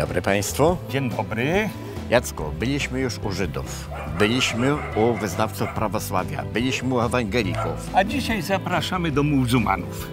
dobry Państwu. Dzień dobry. Jacku, byliśmy już u Żydów, byliśmy u wyznawców prawosławia, byliśmy u ewangelików. A dzisiaj zapraszamy do muzułmanów.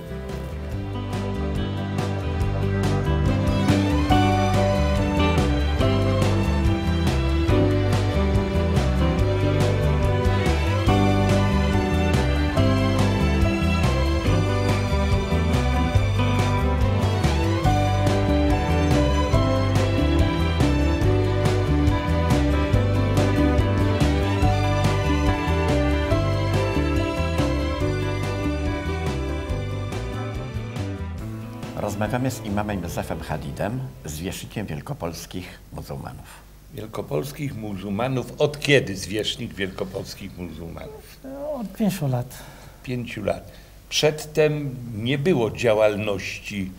Rozmawiamy z imamem Józefem Hadidem, zwierzchnikiem wielkopolskich muzułmanów. Wielkopolskich muzułmanów. Od kiedy zwierzchnik wielkopolskich muzułmanów? Od 5 lat. 5 lat. Przedtem nie było działalności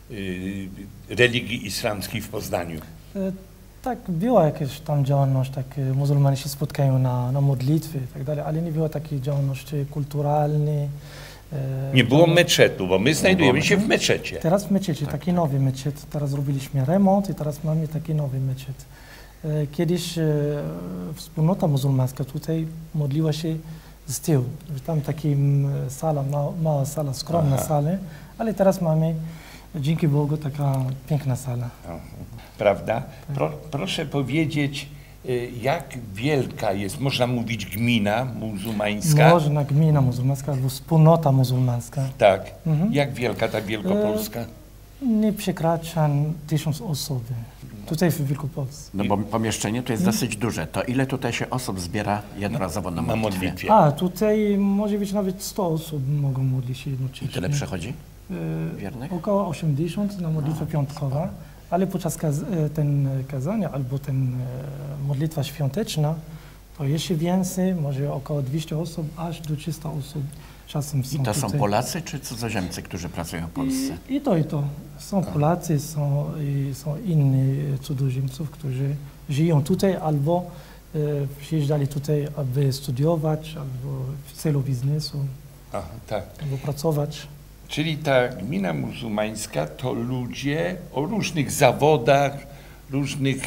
religii islamskiej w Poznaniu. Tak, była jakaś tam działalność, tak muzułmanie się spotkają na modlitwie i tak dalej, ale nie było takiej działalności kulturalnej. Nie było meczetu, bo my znajdujemy się w meczecie. Teraz w meczecie, taki nowy meczet. Teraz robiliśmy remont i teraz mamy taki nowy meczet. Kiedyś wspólnota muzułmańska tutaj modliła się z tyłu. Tam taka sala, mała sala, skromna sala, ale teraz mamy, dzięki Bogu, taka piękna sala. Prawda? Proszę powiedzieć, jak wielka jest, można mówić, gmina muzułmańska? Można, gmina muzułmańska albo wspólnota muzułmańska. Tak. Jak wielka ta Wielkopolska? Nie przekracza 1000 osób tutaj w Wielkopolsce. No bo pomieszczenie to jest dosyć duże. To ile tutaj się osób zbiera jednorazowo na modlitwie? A, tutaj może być nawet 100 osób mogą modlić się jednocześnie. I tyle przychodzi wiernych? Około 80 na modlitwę piątkowa, ale podczas kazania albo modlitwa świąteczna to jeszcze więcej, może około 200 osób, aż do 300 osób czasem są. I to są tutaj. Polacy czy cudzoziemcy, którzy pracują w Polsce? I to, i to. Są Polacy, są inni cudzoziemców, którzy żyją tutaj albo przyjeżdżali tutaj, aby studiować, albo w celu biznesu, Tak. albo pracować. Czyli ta gmina muzułmańska to ludzie o różnych zawodach, różnych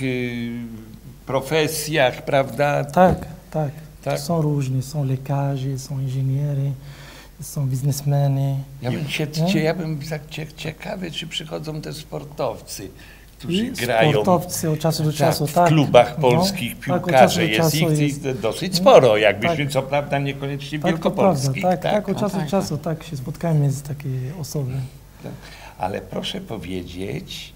profesjach, prawda? Tak. Tak? Są różni, są lekarze, są inżynierzy, są biznesmeni. Ja bym ciekawy, czy przychodzą też sportowcy, którzy grają sportowcy od czasu do czasu, w klubach polskich, piłkarze. Jest ich dosyć sporo, jakbyśmy co prawda niekoniecznie wielkopolskich. Tak, od czasu do czasu się spotkamy z takiej osoby. Ale proszę powiedzieć,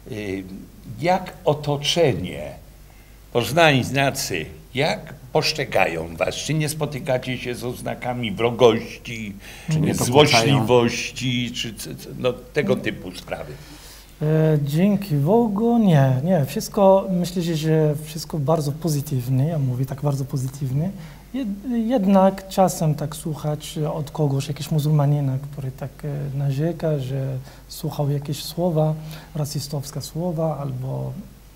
jak otoczenie, poznańscy, jak postrzegają was? Czy nie spotykacie się z oznakami wrogości, czy złośliwości, czy tego typu sprawy? Dzięki Bogu nie. Wszystko, myślę, że wszystko bardzo pozytywne, ja mówię tak bardzo pozytywne. Jednak czasem tak słuchać od kogoś, jakiegoś muzułmanina, który tak narzeka, że słuchał jakieś słowa, rasistowskie słowa, albo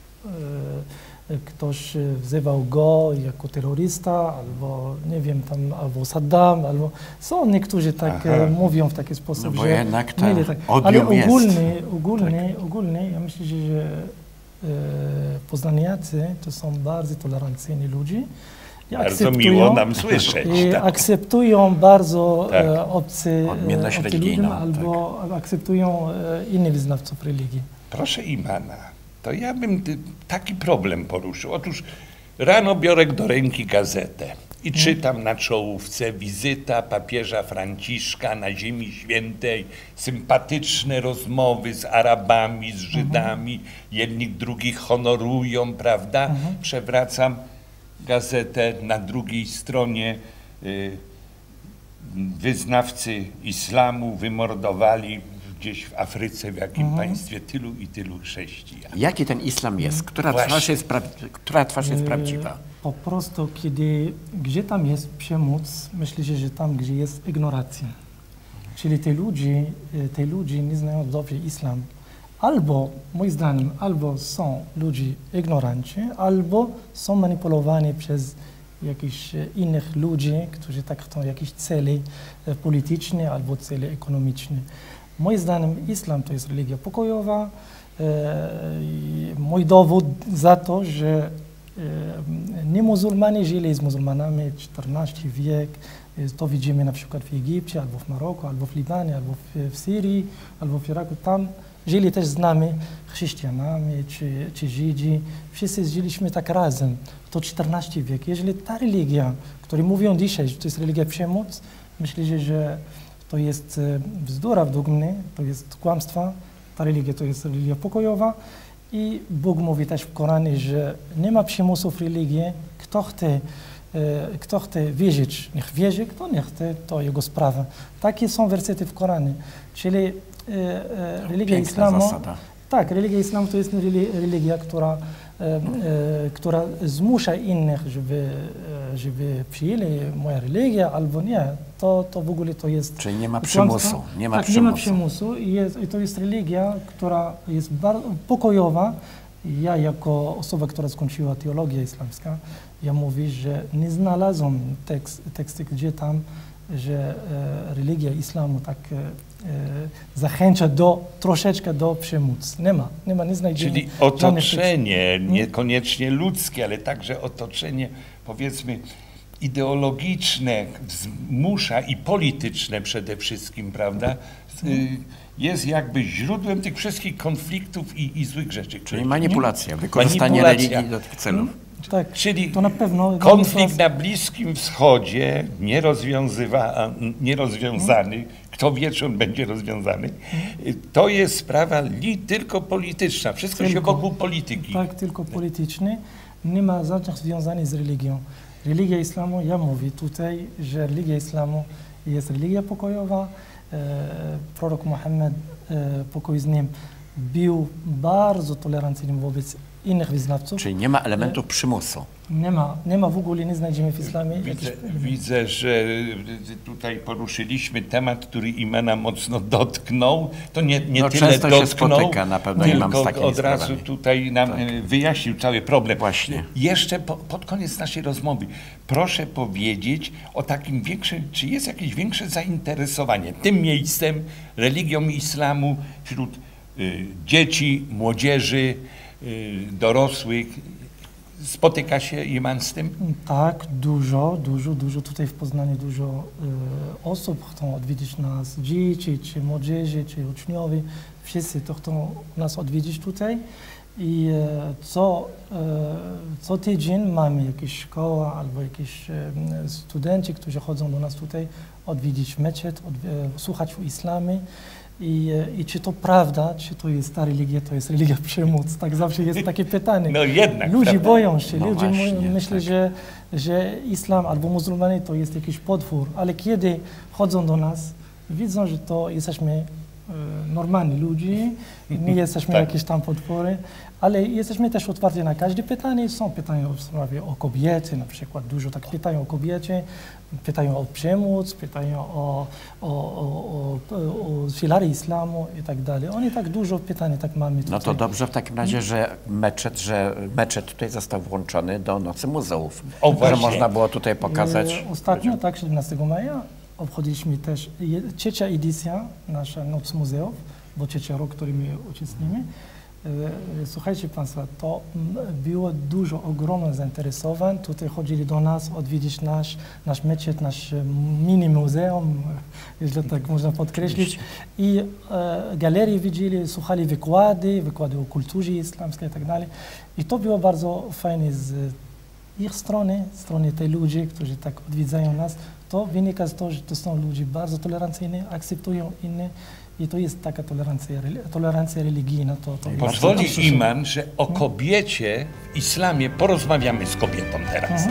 ktoś wzywał go jako terrorysta, albo nie wiem, albo Saddam, albo są niektórzy tak mówią w taki sposób, no bo że jednak tak, ale ogólnie ja myślę, że poznaniacy to są bardzo tolerancyjni ludzie. Bardzo miło nam słyszeć. Akceptują bardzo obcy religijną, ludzie, albo akceptują innych wyznawców religii. Proszę imana, to ja bym taki problem poruszył. Otóż rano biorę do ręki gazetę i czytam na czołówce: wizyta papieża Franciszka na Ziemi Świętej, sympatyczne rozmowy z Arabami, z Żydami, jedni drugich honorują, prawda? Przewracam gazetę, na drugiej stronie wyznawcy islamu wymordowali gdzieś w Afryce, w jakim państwie tylu i tylu chrześcijan. Jaki ten islam jest? Która twarz jest prawdziwa? Po prostu, gdzie tam jest przemoc, myślę, że tam, gdzie jest ignoracja. Czyli te ludzie nie znają dobrze islam. Albo, moim zdaniem, albo są ludzie ignoranci, albo są manipulowani przez jakichś innych ludzi, którzy tak chcą jakieś cele polityczne albo cele ekonomiczne. Moim zdaniem islam to jest religia pokojowa mój dowód za to, że nie muzułmanie żyli z muzułmanami 14 wiek. To widzimy na przykład w Egipcie, albo w Maroku, albo w Libanie, albo w Syrii, albo w Iraku. Tam żyli też z nami chrześcijanami czy Żydzi. Wszyscy żyliśmy tak razem. To 14 wiek. Jeżeli ta religia, której mówią dzisiaj, że to jest religia przemoc, myślę, że to jest bzdura według mnie, to jest kłamstwo. Ta religia to jest religia pokojowa i Bóg mówi też w Koranie, że nie ma przymusu w religii. Kto chce wierzyć, niech wierzy, kto nie chce, to jego sprawa. Takie są wersety w Koranie. Czyli religia islamu. Zasada. Tak, religia islamu to jest religia, która zmusza innych, żeby przyjęli moją religię albo nie. To w ogóle to jest... Czyli nie ma kłamstwo. przymusu. Nie ma Tak, przymusu. nie ma przymusu i to jest religia, która jest bardzo pokojowa. Ja jako osoba, która skończyła teologię islamską, ja mówię, że nie znalazłem teksty, gdzie tam, że religia islamu tak zachęca troszeczkę do przemocy. Nie znajdziemy. Czyli otoczenie, niekoniecznie ludzkie, ale także otoczenie, powiedzmy, ideologiczne zmusza i polityczne przede wszystkim, prawda? Jest jakby źródłem tych wszystkich konfliktów i złych rzeczy. Czyli manipulacja, wykorzystanie religii do tych celów. Tak, Czyli to na pewno konflikt na Bliskim Wschodzie nierozwiązany, kto wie, czy on będzie rozwiązany, to jest sprawa tylko polityczna. Wszystko się wokół polityki. Tak, tylko polityczny. Nie ma żadnych związanych z religią. Religia islamu, ja mówię tutaj, że religia islamu jest religia pokojowa. Prorok Muhammad, pokój z nim, był bardzo tolerancyjny wobec innych wyznawców. Czyli nie ma elementu przymusu. Nie ma w ogóle, nie znajdziemy w islamie. Widzę, że tutaj poruszyliśmy temat, który imana mocno dotknął. To nie tyle często dotknął, się spotyka na pewno imam z tylko takimi od razu sprawami. tutaj nam wyjaśnił cały problem. Właśnie. Jeszcze pod koniec naszej rozmowy proszę powiedzieć o takim większym, czy jest jakieś większe zainteresowanie tym miejscem, religią islamu wśród dzieci, młodzieży, dorosłych. Spotyka się iman z tym? Tak, dużo. Tutaj w Poznaniu dużo osób chcą odwiedzić nas, dzieci, czy młodzieży, czy uczniowie. Wszyscy to chcą nas odwiedzić tutaj. I co tydzień mamy jakieś szkoła albo jakieś studenci, którzy chodzą do nas tutaj odwiedzić meczet, słuchać o islamie. I czy to prawda, czy to jest ta religia, to jest religia przemocy? Tak zawsze jest takie pytanie. No jednak, ludzie prawda? boją się, No ludzie właśnie, myślą, tak. że islam albo muzułmanie to jest jakiś potwór, ale kiedy chodzą do nas, widzą, że to jesteśmy normalni ludzie, nie jesteśmy Tak. jakieś tam potwory, ale jesteśmy też otwarci na każde pytanie. Są pytania w sprawie o kobiety, na przykład dużo tak pytają o kobiecie, pytają o przemoc, pytają o filary islamu i tak dalej. Oni tak dużo pytań tak mamy tutaj. No to dobrze w takim razie, że meczet tutaj został włączony do Nocy Muzeów. O, że właśnie. można było tutaj pokazać. Ostatnio, tak, 17 maja obchodziliśmy też trzecia edycja nasza Noc Muzeów, bo trzeci rok, który my uczestniczymy. Słuchajcie Państwa, to było dużo, ogromne zainteresowań. Tutaj chodzili do nas odwiedzić nasz meczet, nasz mini muzeum, jeśli tak można podkreślić. I galerie widzieli, słuchali wykłady o kulturze islamskiej i tak dalej. I to było bardzo fajne z ich strony tych ludzi, którzy tak odwiedzają nas. To wynika z tego, że to są ludzie bardzo tolerancyjni, akceptują inne. I to jest taka tolerancja religijna. Pozwoli iman, że o kobiecie w islamie porozmawiamy z kobietą teraz.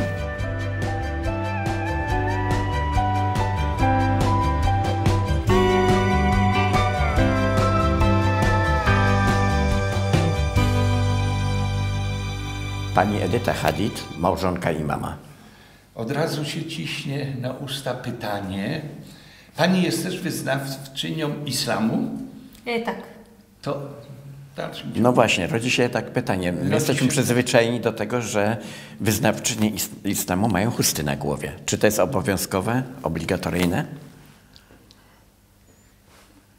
Pani Edyta Hadid, małżonka imama. Od razu się ciśnie na usta pytanie. Pani jest też wyznawczynią islamu? Tak. To dalszy. No właśnie, rodzi się tak pytanie. My jesteśmy przyzwyczajeni do tego, że wyznawczynie islamu mają chusty na głowie. Czy to jest obowiązkowe, obligatoryjne?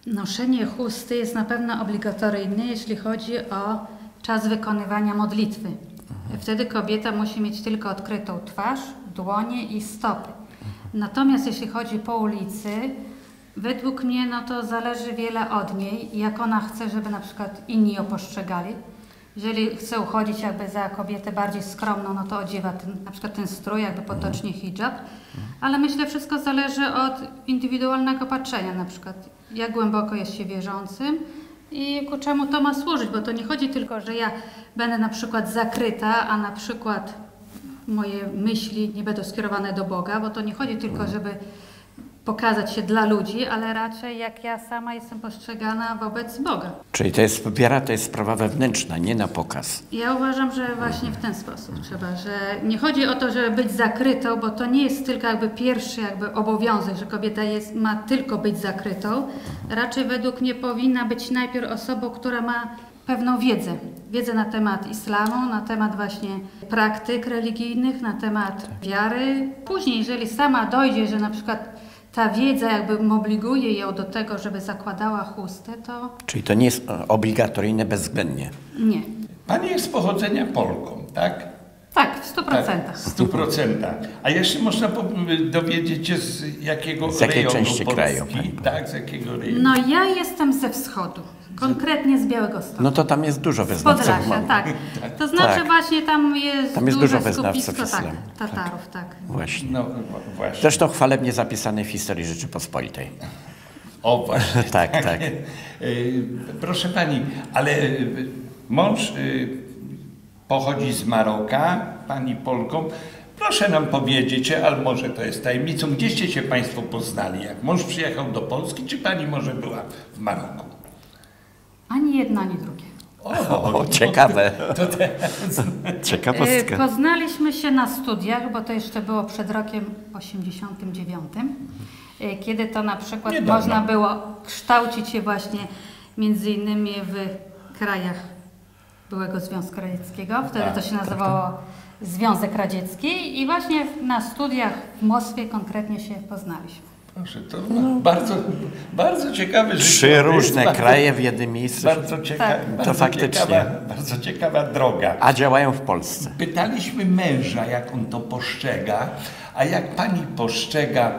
Noszenie chusty jest na pewno obligatoryjne, jeśli chodzi o czas wykonywania modlitwy. Wtedy kobieta musi mieć tylko odkrytą twarz, dłonie i stopy. Natomiast jeśli chodzi po ulicy, według mnie no to zależy wiele od niej, jak ona chce, żeby na przykład inni ją postrzegali. Jeżeli chce uchodzić jakby za kobietę bardziej skromną, no to odziewa na przykład ten strój, jakby potocznie hijab. Ale myślę, wszystko zależy od indywidualnego patrzenia, na przykład jak głęboko jest się wierzącym i ku czemu to ma służyć, bo to nie chodzi tylko, że ja będę na przykład zakryta, a na przykład moje myśli nie będą skierowane do Boga, bo to nie chodzi tylko, żeby pokazać się dla ludzi, ale raczej jak ja sama jestem postrzegana wobec Boga. Czyli wiara to jest sprawa wewnętrzna, nie na pokaz. Ja uważam, że właśnie w ten sposób trzeba, że nie chodzi o to, żeby być zakrytą, bo to nie jest tylko jakby pierwszy jakby obowiązek, że kobieta ma tylko być zakrytą. Raczej według mnie powinna być najpierw osobą, która ma pewną wiedzę na temat islamu, na temat właśnie praktyk religijnych, na temat wiary. Później, jeżeli sama dojdzie, że na przykład ta wiedza jakby obliguje ją do tego, żeby zakładała chustę, to... Czyli to nie jest obligatoryjne bezwzględnie. Nie. Pani jest z pochodzenia Polką, tak? Tak, w 100%. Tak, w 100%. A jeszcze można dowiedzieć się, z jakiego z jakiej rejonu części Polski, kraju? tak, z jakiego rejonu. No ja jestem ze wschodu, konkretnie z Białegostoku. No to tam jest dużo wyznawców. Podlasia, tak. To znaczy Tak. właśnie tam jest dużo wyznawców skupisko, islamu. tak, Tatarów, tak. Właśnie. No właśnie. Zresztą chwalebnie zapisane w historii Rzeczypospolitej. O właśnie. Tak, tak. Proszę pani, ale mąż pochodzi z Maroka, pani Polką. Proszę nam powiedzieć, ale może to jest tajemnicą, gdzieście się państwo poznali? Jak mąż przyjechał do Polski, czy pani może była w Maroku? Ani jedno, ani drugie. O, ciekawe. To teraz... Ciekawostka. Poznaliśmy się na studiach, bo to jeszcze było przed rokiem 89, kiedy to na przykład Niedawno. można było kształcić się właśnie między innymi w krajach byłego Związku Radzieckiego. Wtedy to się nazywało Związek Radziecki i właśnie na studiach w Moskwie konkretnie się poznaliśmy. Proszę, to bardzo ciekawe. 3 różne kraje w jednym miejscu. Bardzo ciekawa, Tak. To faktycznie. Bardzo ciekawa droga. A działają w Polsce. Pytaliśmy męża, jak on to postrzega, a jak pani postrzega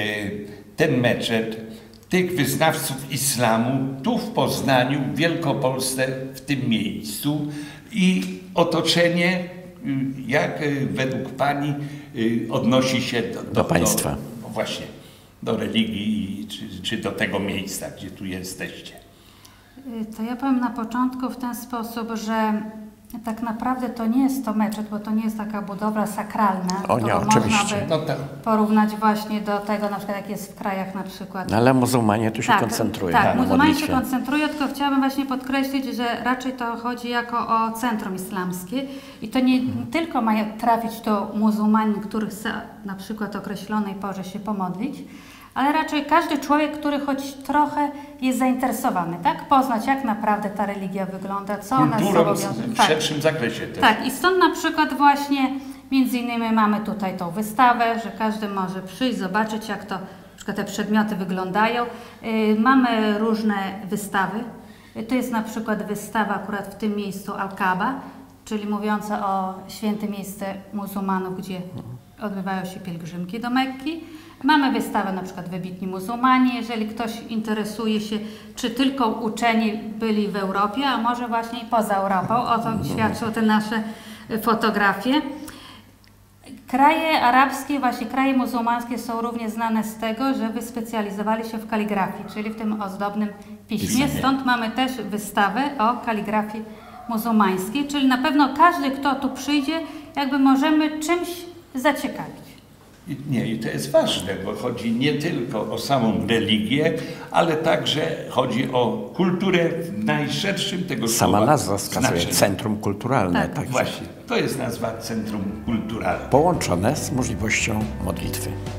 ten meczet, tych wyznawców islamu tu w Poznaniu, w Wielkopolsce, w tym miejscu i otoczenie, jak według pani odnosi się Do państwa. Właśnie, do religii czy do tego miejsca, gdzie tu jesteście. To ja powiem na początku w ten sposób, że tak naprawdę to nie jest to meczet, bo to nie jest taka budowla sakralna. O nie, to oczywiście. Można by No tak. porównać właśnie do tego, na przykład jak jest w krajach na przykład. No ale muzułmanie tu się koncentrują. Tak, na muzułmanie się modlitwie. koncentrują, tylko chciałabym właśnie podkreślić, że raczej to chodzi jako o centrum islamskie i to nie tylko ma trafić do muzułmanin, których chce na przykład o określonej porze się pomodlić, ale raczej każdy człowiek, który choć trochę jest zainteresowany, tak? Poznać, jak naprawdę ta religia wygląda, co ona Kulturą sobą wiąże. w szerszym zakresie też. Tak, i stąd na przykład właśnie między innymi mamy tutaj tą wystawę, że każdy może przyjść, zobaczyć, jak to na przykład te przedmioty wyglądają. Mamy różne wystawy. To jest na przykład wystawa akurat w tym miejscu Al-Kaaba, czyli mówiąca o świętym miejsce muzułmanów, gdzie odbywają się pielgrzymki do Mekki. Mamy wystawę na przykład wybitni muzułmanie, jeżeli ktoś interesuje się, czy tylko uczeni byli w Europie, a może właśnie i poza Europą. O to świadczą te nasze fotografie. Kraje arabskie, właśnie kraje muzułmańskie są również znane z tego, że wyspecjalizowali się w kaligrafii, czyli w tym ozdobnym piśmie. Stąd mamy też wystawę o kaligrafii muzułmańskiej, czyli na pewno każdy, kto tu przyjdzie, jakby możemy czymś zaciekawić. I to jest ważne, bo chodzi nie tylko o samą religię, ale także chodzi o kulturę w najszerszym tego słowa Sama nazwa wskazuje znaczeniu. centrum kulturalne. Tak. Także Właśnie, to jest nazwa Centrum Kulturalne. połączone z możliwością modlitwy.